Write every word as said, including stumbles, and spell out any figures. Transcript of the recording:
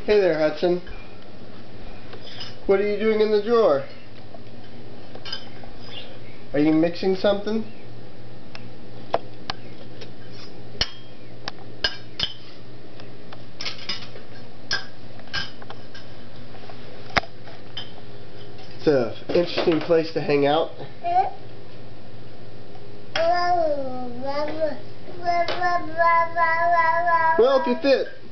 Hey there, Hudson. What are you doing in the drawer? Are you mixing something? It's an interesting place to hang out. Well, if you fit.